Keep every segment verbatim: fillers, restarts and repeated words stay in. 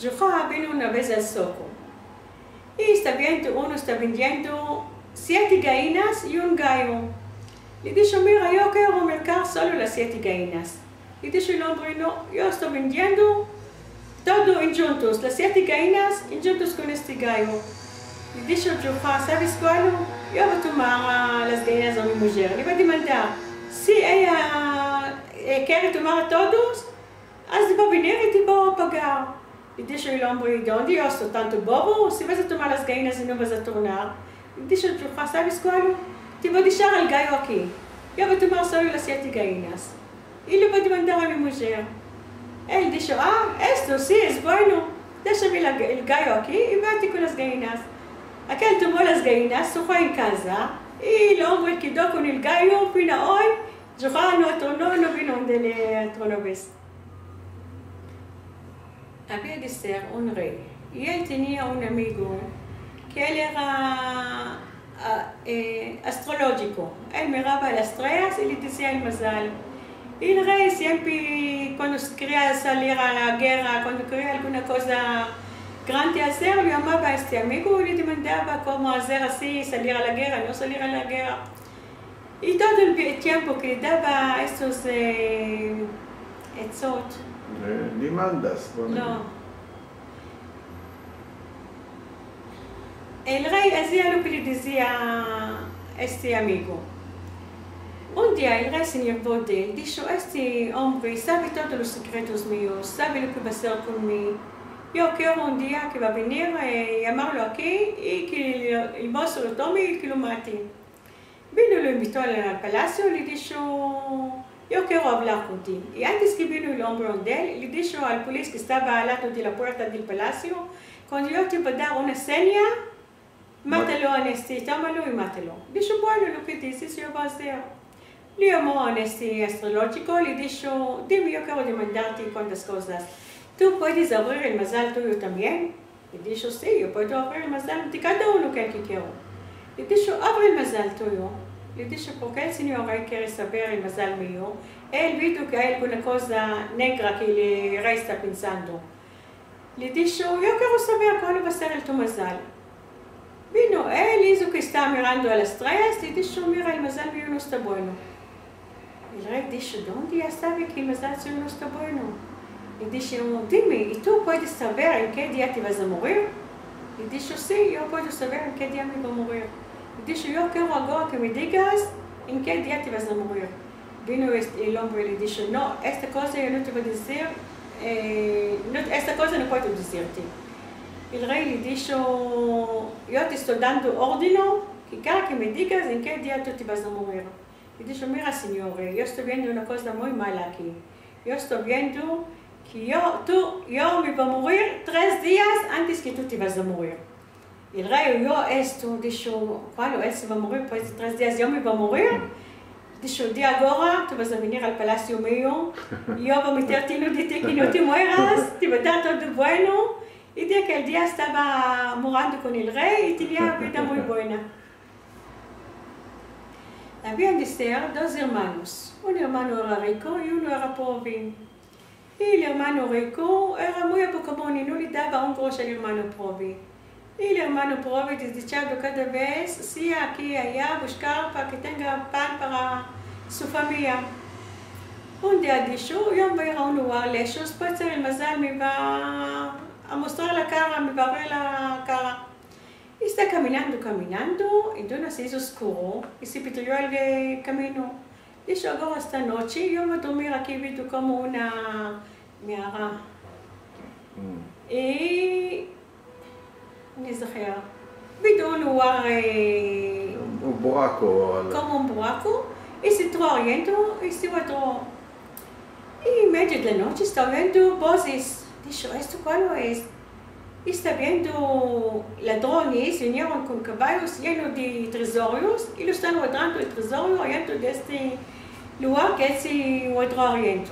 Joja vino una vez al Soco y está viendo, uno está vendiendo siete gallinas y un gallo. Le dijo, mira, yo quiero mercar solo las siete gallinas. Le dijo el hombre, no, yo estoy vendiendo todo en juntos, las siete gallinas en juntos con este gallo. Le dijo Joja, ¿sabes cuál? Yo voy a tomar las gallinas a mi mujer. Le voy a demandar, si ella quiere tomar a todos, así va a venir y te va a pagar. Le dijo el hombre, ¿dónde yo estoy tanto bobo? Si vas a tomar las gallinas y no vas a tornar. Le dijo Joja, ¿sabes cuál? Te voy a dejar el gallo aquí. Yo voy a tomar solo las siete gallinas. Y le voy a demandar a mi mujer. Él dijo, ah, esto sí es bueno. Déjame el gallo aquí y vete con las gallinas. Aquel tomó las gallinas, se fue en casa. Y el hombre quedó con el gallo, vino hoy. Joja no tornó, no vino donde le otra vez. Había de ser un rey. Y él tenía un amigo que él era uh, eh, astrológico. Él miraba las estrellas y le decía el mazal. Y el rey siempre, cuando quería salir a la guerra, cuando quería alguna cosa grande hacer, le llamaba a este amigo y le demandaba cómo hacer así, salir a la guerra, no salir a la guerra. Y todo el tiempo que le daba estos eh, etzot. Demandas. No. El rey hacía lo que le decía este amigo. Un día el rey se llevó de él, dijo, este hombre sabe todos los secretos míos, sabe lo que va a hacer conmigo. Yo quiero un día que va a venir y llamarlo aquí y que el mozo lo tome y que lo mate. Vino, lo invitó al palacio y le dijo, yo quiero hablar contigo. Y antes que vino el hombre donde él, le dijo al policía que estaba al lado de la puerta del palacio, cuando yo te voy a dar una seña, mátalo a este, tómalo y mátalo. Dijo, bueno, lo que dices yo voy a hacer. Le llamó a este astrológico y le dijo, dime, yo quiero demandarte cuántas cosas. ¿Tú puedes abrir el mazal tuyo también? Le dijo, sí, yo puedo abrir el mazal de cada uno que aquí quiero. Le dijo, abre el mazal tuyo. Le dijo, ¿por qué el señor rey quiere saber el mazal mío? Él vio que hay alguna cosa negra que el rey está pensando. Le dijo, yo quiero saber cuál va a ser el tu mazal. Vino, él hizo que está mirando a las estrellas y dijo, mira, el mazal mío no está bueno. El rey dijo, ¿dónde ya sabe que el mazal mío no está bueno? Le dijo, dime, ¿y tú puedes saber en qué día te vas a morir? Le dijo, sí, yo puedo saber en qué día me voy a morir. Le dijo, yo quiero ahora que me digas en qué día te vas a morir. Vino el hombre y le dijo, no, esta cosa yo no te voy a decir, eh, no, esta cosa no puedo decirte. El rey le dijo, yo te estoy dando orden que cada que me digas en qué día tú te vas a morir. Le dijo, mira señor, yo estoy viendo una cosa muy mala aquí. Yo estoy viendo que yo, tú, yo me voy a morir tres días antes que tú te vas a morir. El rey oyó esto, dijo, bueno, él se va a morir después de tres días, yo me voy a morir. Dijo, de ahora tú vas a venir al palacio mío, yo voy a meterte en un día que no te mueras, te voy a dar todo bueno. Y de aquel día estaba morando con el rey y tenía vida muy buena. Habían de ser dos hermanos. Un hermano era rico y uno era pobre. Y el hermano rico era muy apocamón y no le daba un grosso al hermano pobre. Y el hermano pobre desdichado cada vez, sí, aquí y allá, buscar para que tenga pan para su familia. Un día dijo, yo voy a ir a un lugar lejos, puede ser el mazal me va a mostrar la cara, me va a ver la cara. Y está caminando, caminando, y de una se hizo oscuro y se perdió el camino. Dijo, ahora esta noche yo voy a dormir aquí, viendo como una miara. Mm. Y me exagero. Viendo un lugar eh, un buraco. Como un buraco, y se entró riendo y se otro. Y en medio de la noche está viendo voces. Dijo, ¿esto cuál es? Y está viendo ladrones, vinieron con caballos llenos de tesorios y lo están guardando el tesoro dentro de este lugar que él se guardó riendo.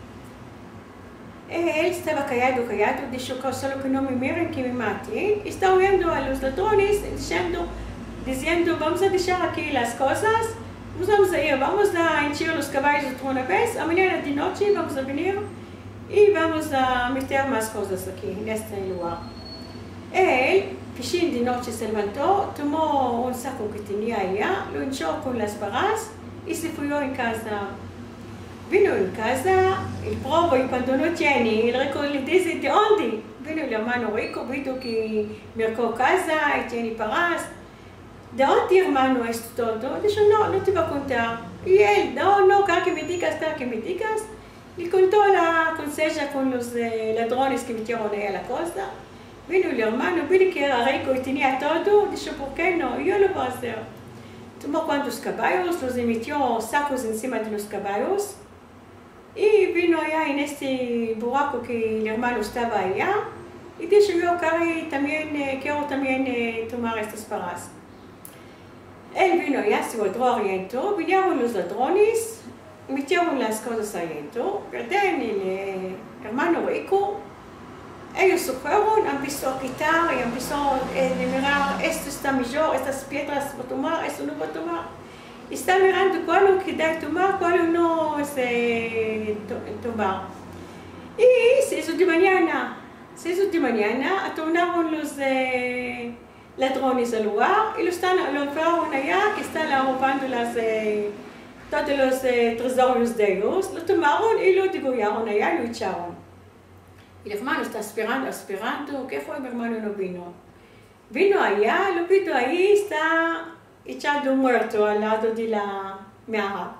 Él estaba callado, callado, dijo, solo que no me miren, que me mate. Y está viendo a los ladrones diciendo, diciendo, vamos a dejar aquí las cosas, nos vamos a ir, vamos a hinchar los caballos otra vez, a mañana de noche vamos a venir y vamos a meter más cosas aquí, en este lugar. Él, piscín de noche se levantó, tomó un saco que tenía allá, lo hinchó con las barras y se fue en casa. Vino en casa, el probó y cuando no tiene, el rico le dice, ¿de dónde? Vino el hermano rico, vio que mercó casa y tiene barras. ¿De dónde, hermano, esto todo? Dijo, no, no te voy a contar. Y él, no, no, cada que me digas, cada que me digas. Le contó la conseja con los eh, ladrones que metieron ahí a la costa. Vino el hermano, vino que era rico y tenía todo. Dijo, ¿por qué no? Yo lo voy a hacer. Tomó cuantos caballos, los metió sacos encima de los caballos. Y vino allá en este buraco que el hermano estaba allá. Y dijo, yo Cari, también, eh, quiero también eh, tomar estas paras. Él vino allá, se volvió adentro, vinieron los ladrones, metieron las cosas adentro, ¿verdad? El eh, hermano rico, ellos se fueron, empezó a quitar y empezó a eh, mirar, esto está mejor, estas piedras voy a tomar, esto no voy a tomar. Está mirando cuál que da tomar, cuál no se to, tomar. Y se hizo de mañana, se hizo de mañana, tornaron los eh, ladrones al lugar y lo, están, lo fueron allá, que están robando las, eh, todos los eh, tesoros de ellos, lo tomaron y lo degollaron allá, lo echaron. Y el hermano está esperando, esperando, ¿qué fue? Mi hermano no vino. Vino allá, lo vino ahí, está echado muerto al lado de la meara.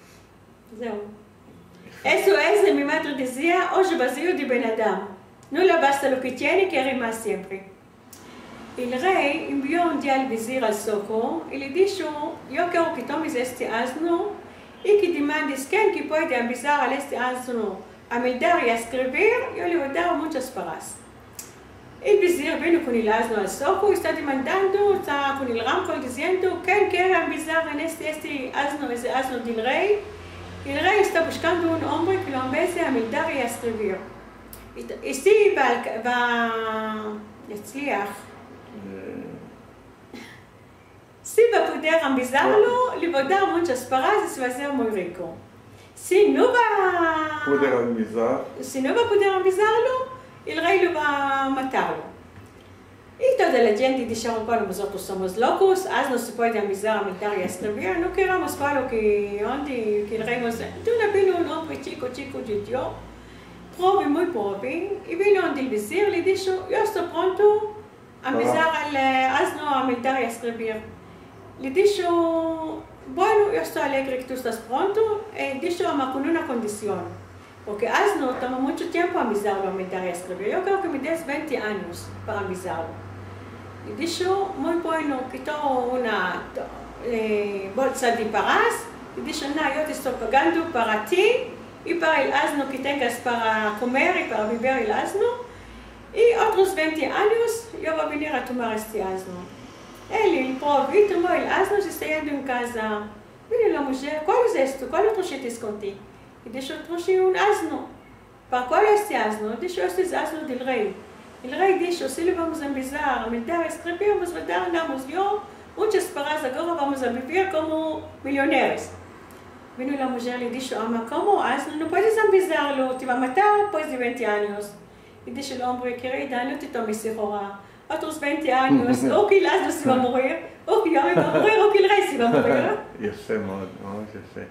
Eso es, mi madre decía, hoy vacío de Ben Adam. No le basta lo que tiene, quiere más siempre. El rey envió un día al vizir al Soco y le dijo, yo quiero que tomes este asno y que demandes quién que puede avisar a este asno a meditar y a escribir, yo le voy a dar muchas paras. El vizir vino con el asno al Soco y está demandando, está con el ramcol diciendo, ¿quién quiere avisar en este, este asno, ese asno del rey? El rey está buscando un hombre que lo empiece a meditar y a escribir. Y si va a decir, si va a poder avisarlo, le va a dar muchas paras y se va a hacer muy rico. Si no va, poder avisar. Si no va a poder avisarlo, el rey lo va a matarlo. Y toda la gente dijeron, bueno, nosotros somos locos, as no se puede avisar a meditar y a escribir, no queremos para lo que, donde, que el rey nos... Entonces vino un hombre chico, chico de Dios, pobre, muy pobre, y vino donde el vizir le dijo, yo estoy pronto a avisar al asno a meditar y a escribir. Le dijo, bueno, yo estoy alegre que tú estás pronto, y dijo, ama con una condición, porque asno toma mucho tiempo a avisarlo a meditar y a escribir. Yo creo que me des veinte años para avisarlo. Le dijo, muy bueno, quitó una eh, bolsa de paras, le dijo, no, yo te estoy pagando para ti y para el asno que tengas para comer y para vivir el asno, y otros veinte años yo voy a venir a tomar este asno. Él, el pobre, tomó el asno, se está yendo en casa. Vino la mujer, ¿cuál es esto? ¿Cuál otro te escondí? Y dijo, traje un asno. ¿Para cuál es este asno? Dijo, este es el asno del rey. El rey dijo, si le vamos a empezar a meter a escribir, vamos a darnos yo muchas paras, ahora vamos a vivir como millonarios. Vino la mujer y le dijo, ama, ¿cómo asno? No puedes empezarlo, te va a matar después de veinte años. Y dijo el hombre, querida, no te tomes ahora. Otros veinte años, o que el asno se va a morir, o que yo me voy a morir, o que el rey se va a morir. Yo sé, no, yo sé.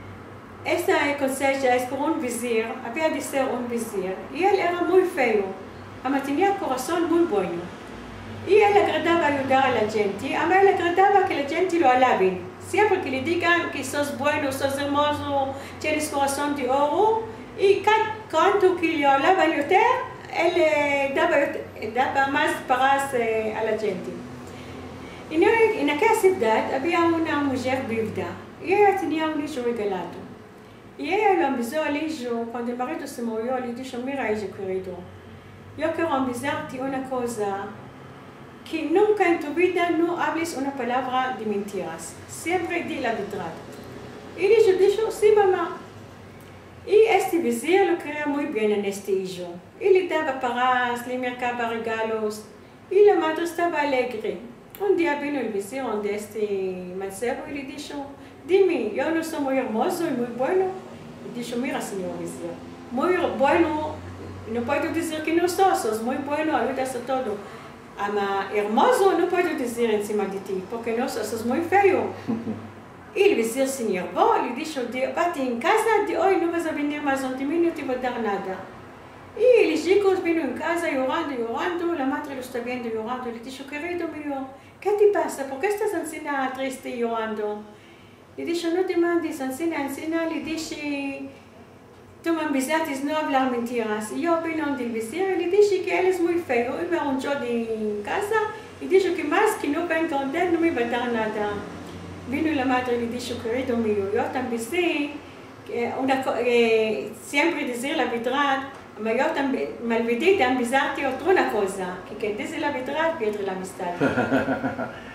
Esta conseja es por un vizir, había de ser un vizir, y él era muy feo, ama tenía el corazón muy bueno. Y él agradaba ayudar a la gente, ama él agradaba que la gente lo alaben. Siempre que le digan que sos bueno, sos hermoso, tienes corazón de oro, y cuanto que le alaban יותר, él eh, daba, daba más paras eh, a la gente. En, en aquella ciudad había una mujer viuda, y ella tenía un hijo regalado. Y ella lo empezó al hijo, cuando el marido se murió, le dijo, mira hijo querido, yo quiero avisarte una cosa, que nunca en tu vida no hables una palabra de mentiras, siempre di la verdad. Y el hijo dijo, sí mamá. Y este vizir lo quería muy bien en este hijo. Y le daba paras, le mercaba regalos, y la madre estaba alegre. Un día vino el vizir donde este mancebo y le dijo, dime, yo no soy muy hermoso y muy bueno. Y dijo, mira señor vizir, muy bueno no puedo decir que no sos, sos muy bueno, ayudas a todo. Ama hermoso no puedo decir encima de ti, porque no sos, sos muy feo. Y el vecino se nervó, le dijo, vete en casa, de hoy no vas a venir más ante mí, no te voy a dar nada. Y los chicos vino en casa llorando, llorando, la madre lo está viendo llorando, le dijo, querido mío, ¿qué te pasa? ¿Por qué estás encima triste y llorando? Le dijo, no te mandes, encima, encima, le dije, tú me avisaste no hablar mentiras. Y yo vino donde el vecino y le dije que él es muy feo, y me arrunchó de casa, y dijo que más que no venga con él no me va a dar nada. Vino la madre y le dijo, querido mío, yo también sé, que una, eh, siempre decir la verdad, pero yo también me olvidé de avisarte otra cosa, que quien dice la verdad pierde la amistad.